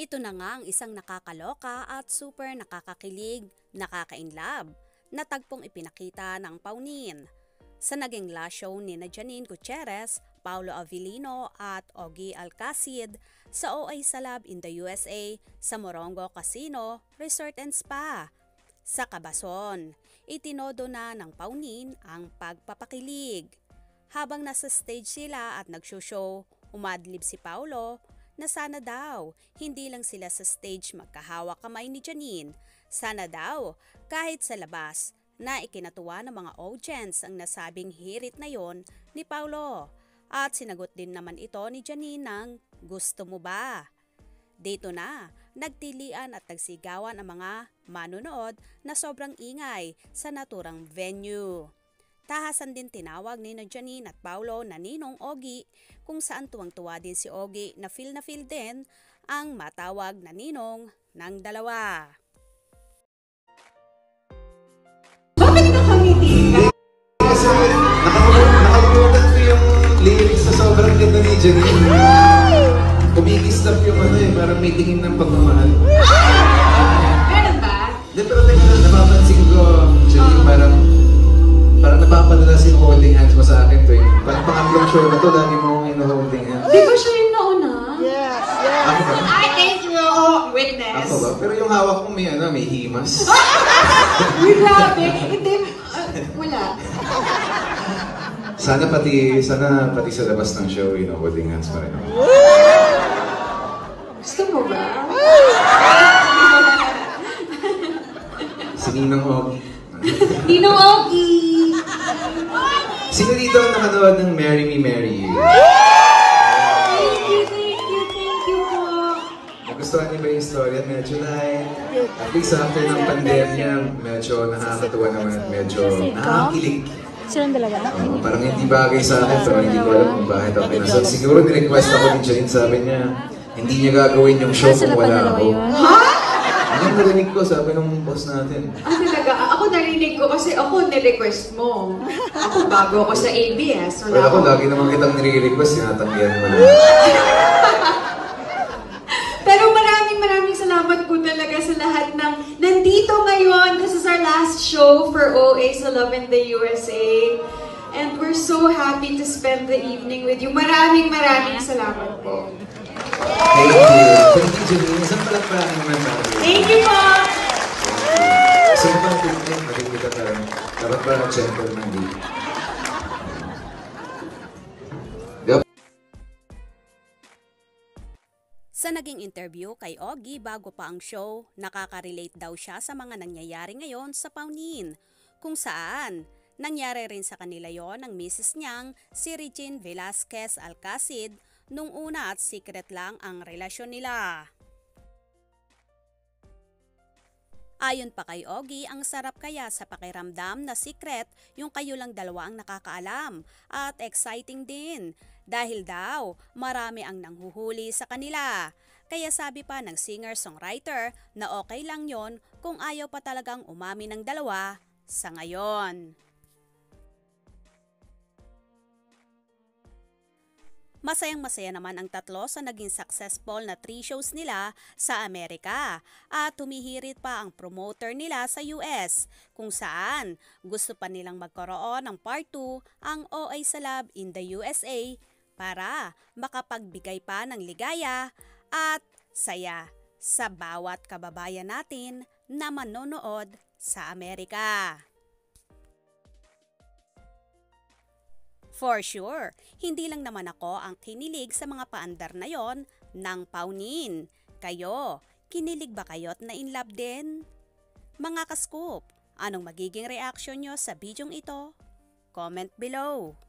Ito na nga ang isang nakakaloka at super nakakakilig, nakaka-inlove na tagpong ipinakita ng Paunin. Sa naging last show ni Janine Gutierrez, Paolo Avellino at Ogie Alcacid sa OA Salab in the USA sa Morongo Casino, Resort and Spa. Sa Cabason, itinodo na ng Paunin ang pagpapakilig. Habang nasa stage sila at nagsushow, umadlib si Paolo na sana daw hindi lang sila sa stage magkahawak kamay ni Janine. Sana daw kahit sa labas na ikinatuwa ng mga audience ang nasabing hirit na yon ni Paolo. At sinagot din naman ito ni Janine ng gusto mo ba? Dito na, nagtilian at nagsigawan ang mga manunood na sobrang ingay sa naturang venue. Tahasan din tinawag ni Janine at Paolo na Ninong Ogie, kung saan tuwang-tuwa din si Ogie na feel din ang matawag na Ninong ng dalawa. Bakit nakangiti ka? Kasi nakalimutan ko yung lyrics sa sobrang ganda ni Janine. Kumikistap yung parang may tingin ng pagmamahal. Meron ba? Hindi, pero teka lang, napapansin ko, Janine, parang napapadala si holding hands mo sa akin to yung parang pangatlong show na to, lagi mo ino-holding hands. Di ba siya yung nauna? Yes. Ako ba? I thank you, witness. Ako ba? Pero yung hawak ko may himas. Uy, grabe. Hindi, wala. Sana pati sa labas ng show, holding hands pa rin ako. Gusto mo ba? Si Ninong Ogie. Ninong Ogie! Sino dito ang nakanood ng Marry Me, Marry You? Thank you po. Nagustuhan niyo ba yung story? Medyo at least after ng pandemya, medyo nakakatuwa naman at medyo nakakilig. Silang dalawa? Parang hindi bagay sa akin, pero hindi ko alam kung bakit ako pinasal. Siguro ni-request ako din Janine, sabi niya, hindi niya gagawin yung show kung wala ako. Ha? Ang narinig ko, sabi ng boss natin. Ah, talaga? Ako narinig ko kasi ako nirequest mo. Ako bago ako sa ABS. Well, ako lagi naman kitang nire-request, sinatanggihan mo lang. Pero maraming salamat po talaga sa lahat ng nandito ngayon. This is our last show for OA Salab in the USA. And we're so happy to spend the evening with you. Maraming salamat po. Thank you. Thank you, Janine. Isang palakpakan naman para dito. Thank you po! Sino pang tingin? Nakikita ka rin. Dapat ba na-gentleman dito? Sa naging interview kay Ogie bago pa ang show, nakaka-relate daw siya sa mga nangyayari ngayon sa Paunin, kung saan nangyari rin sa kanila yon ang misis niyang si Regine Velasquez Alcacid nung una at secret lang ang relasyon nila. Ayon pa kay Ogie, ang sarap kaya sa pakiramdam na secret yung kayo lang dalawa ang nakakaalam at exciting din dahil daw marami ang nanghuhuli sa kanila. Kaya sabi pa ng singer-songwriter na okay lang yon kung ayaw pa talagang umamin ng dalawa sa ngayon. Masayang-masaya naman ang tatlo sa naging successful na 3 shows nila sa Amerika at humihirit pa ang promoter nila sa US kung saan gusto pa nilang magkaroon ng part 2 ang OA Salab in the USA para makapagbigay pa ng ligaya at saya sa bawat kababayan natin na manonood sa Amerika. For sure, hindi lang naman ako ang kinilig sa mga paandar na yon ng Paunin. Kayo, kinilig ba kayo at na-inlove din? Mga ka-scoop, anong magiging reaction nyo sa bidyong ito? Comment below.